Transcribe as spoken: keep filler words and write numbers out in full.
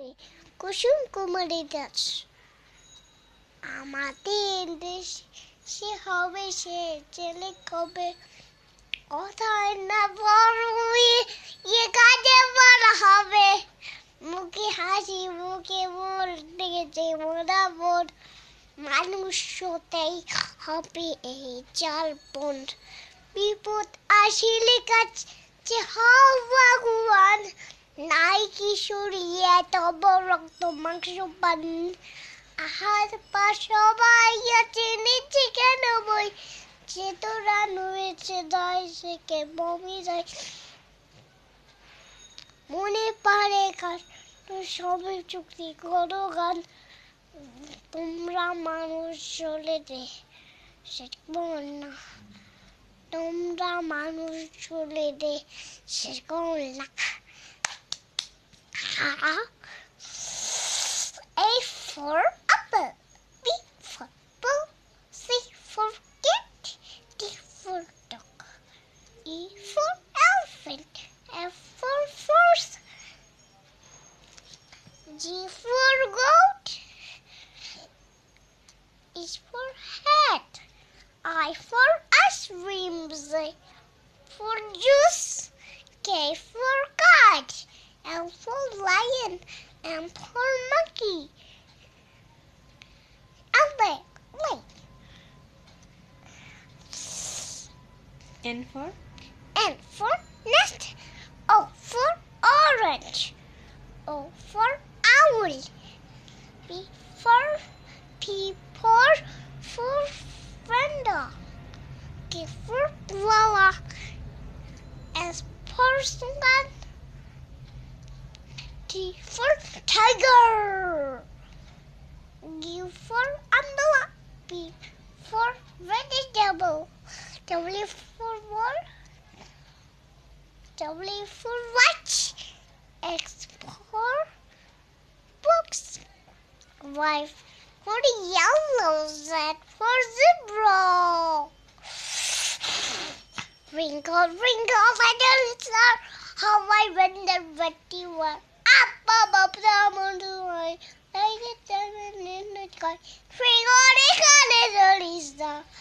কুসুম কুমারী দাস। আমাদের দেশ সে হবে সে ছেলে কবে কথায় না বড় ইয়ে কাজে বড় হবে মুখে হাসি মুখে বলতে গেছে মোরা বোন মানুষ হতেই হবে এই চার বোন বিপদ আসিলে কাছে হও ভগবান নাই কিশোরী এত বড় রক্ত মাংস পান আহার পা সবাই আছে নিচে কেন বই যে তোরা নুয়েছে যায় সে কে বমি যায় মনে পারে কার সবে চুক্তি করো গান তোমরা মানুষ চলে দে সে বল না তোমরা মানুষ চলে দে সে বল না A for apple, B for bull, C for cat, D for dog, E for elephant, F for horse, G for goat, H for hat, I for ice cream, Z for juice, K for cat, L for lion, M for monkey. Wait, wait. N for? N for nest. O for orange. O for owl. P for P for for panda. Q for koala. S for swan. T for tiger. U for umbrella, P for vegetable, W for wall, W for watch, X for books, Y for yellow, Z for zebra. Wrinkle, wrinkle, little star, how I wonder what you are. Up above the moon, I like it in the sky. Free on a little star.